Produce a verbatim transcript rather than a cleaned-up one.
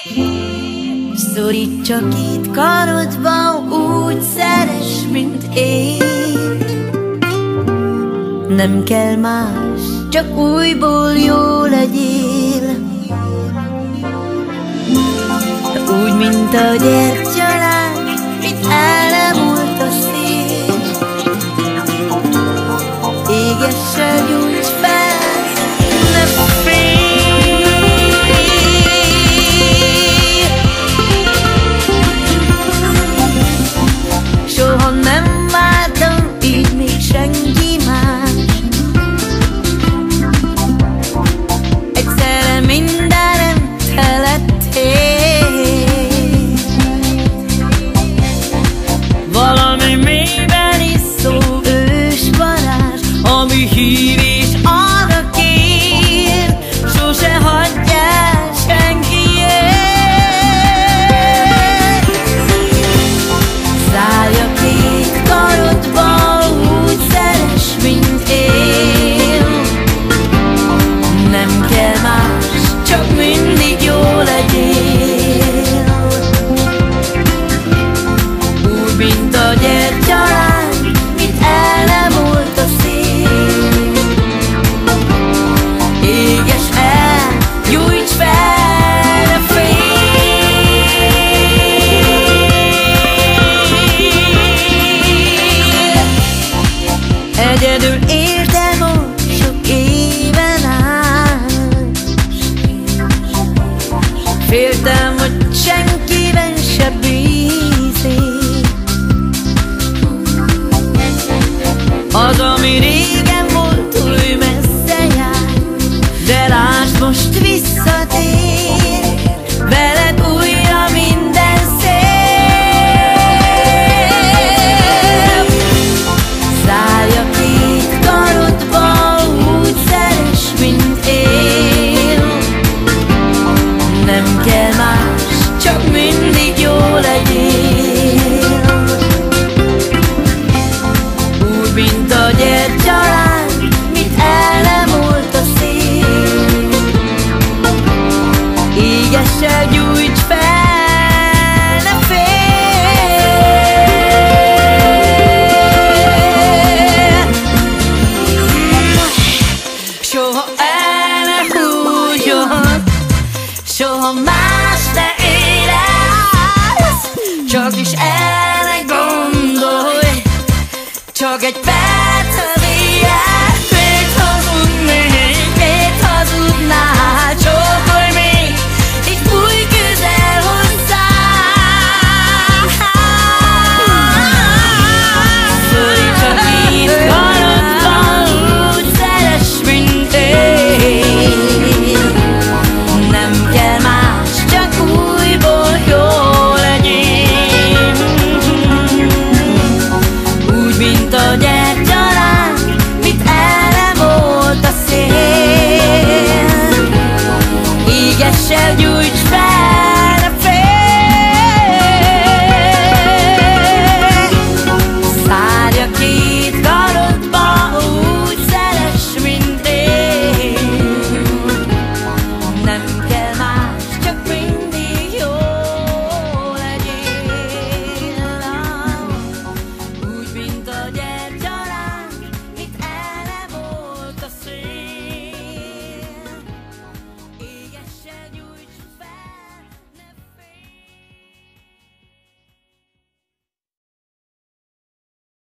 Szorít csak itt karodba, úgy szeress, mint én. Nem kell más, csak újból jó legyél. Úgy, mint a gyertyaláng, mint elmúlt a szél. Égessel gyújts fel, ne félj. Soha nem vártam így még senki más. Egyszerre mindenem te lettél. Valami mélyben iszó ős varázs, ami hív és arra kér, sose hagyj el senkiért. Szállj a két karodba, úgy szeress, mint én. Nem kell más, csak mindig jó legyél. Úgy, mint a gyertyaláng, mint el nem múlt a szél. Éges el, gyújts fel, ne félj. Egyedül éltem ott sok éven át. Féltem, hogy senkiben se bízik. Az, ami régen volt, új messze jár, de lásd, most visszatér. Veled újra minden szép. Szállj a két karodba, úgy szeress, mint én. Nem kell más, csak mindig jó legyél. Úgy, mint a gyertyaláng, mint el nem múlt a szél. Égessel gyújts fel, ne félj. Soha el ne húgyod, soha más ne érezz, csak is el ne gondolj, csak egy perc.